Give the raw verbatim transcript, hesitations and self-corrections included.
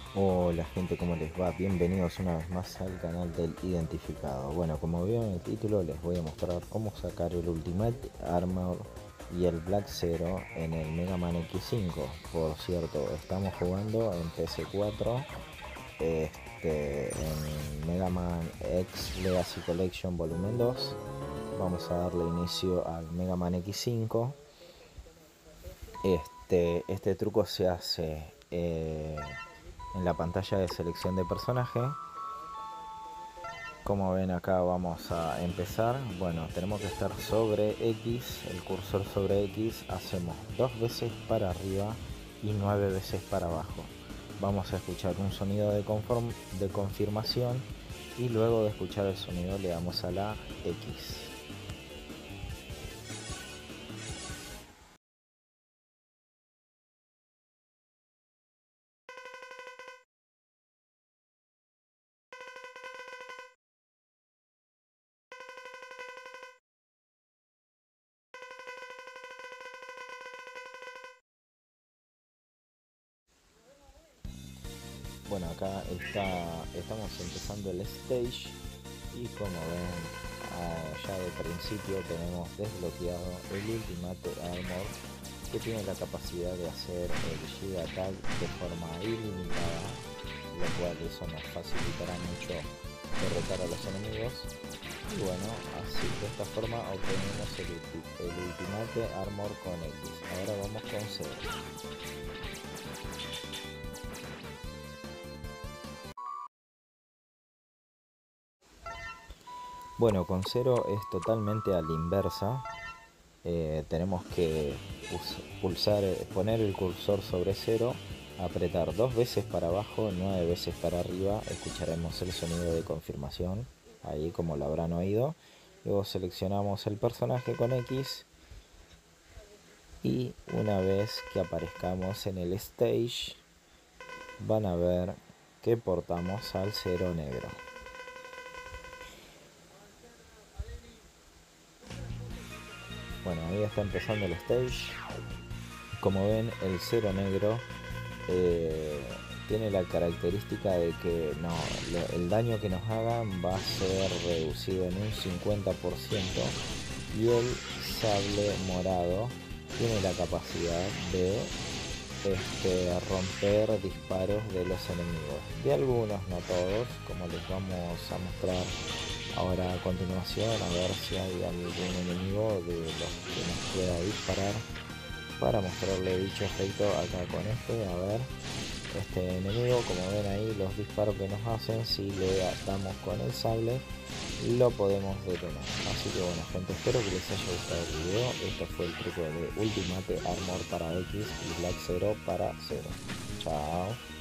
Hola gente, ¿cómo les va? Bienvenidos una vez más al canal del Identificado. Bueno, como vieron en el título, les voy a mostrar cómo sacar el Ultimate Armor y el Black Zero en el Mega Man X cinco. Por cierto, estamos jugando en P S cuatro, este, en Mega Man X Legacy Collection Volumen dos. Vamos a darle inicio al Mega Man X cinco. Este, este truco se hace eh, en la pantalla de selección de personaje. Como ven acá vamos a empezar. Bueno, tenemos que estar sobre X, el cursor sobre X, hacemos dos veces para arriba y nueve veces para abajo. Vamos a escuchar un sonido de, conform de confirmación y luego de escuchar el sonido le damos a la X. Bueno, acá está, estamos empezando el stage y como ven, ya de principio tenemos desbloqueado el Ultimate Armor, que tiene la capacidad de hacer el Giga Attack de forma ilimitada, lo cual eso nos facilitará mucho derrotar a los enemigos. Y bueno, así de esta forma obtenemos el, el Ultimate Armor con X. Ahora vamos con cero. Bueno, con cero es totalmente a la inversa. Eh, tenemos que pulsar, poner el cursor sobre cero, apretar dos veces para abajo, nueve veces para arriba. Escucharemos el sonido de confirmación, ahí como lo habrán oído. Luego seleccionamos el personaje con X y una vez que aparezcamos en el stage van a ver que portamos al cero negro. Bueno, ahí está empezando el stage. Como ven, el cero negro eh, tiene la característica de que no, lo, el daño que nos hagan va a ser reducido en un cincuenta por ciento, y el sable morado tiene la capacidad de este, romper disparos de los enemigos, de algunos, no todos, como les vamos a mostrar ahora a continuación, a ver si hay algún enemigo de los que nos pueda disparar para mostrarle dicho efecto acá con este. A ver, este enemigo, como ven ahí, los disparos que nos hacen, si le damos con el sable lo podemos detener. Así que bueno gente, espero que les haya gustado el video. Este fue el truco de Ultimate Armor para X y Black Zero para cero. Chao.